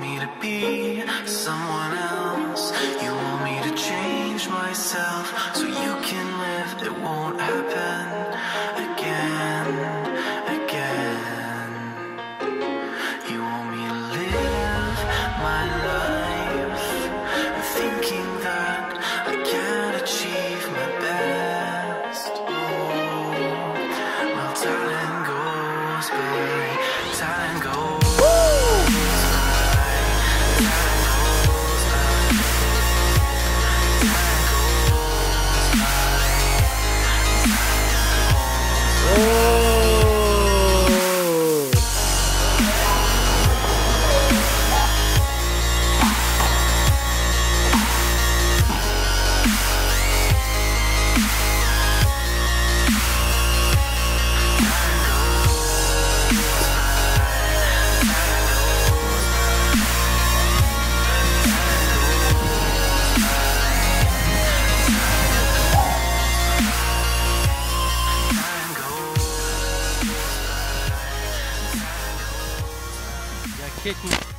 me to be someone else. You want me to change myself so you can live. It won't happen again, again. You want me to live my life thinking that I can't achieve my best. Oh, well, time goes by, time goes. Kick me.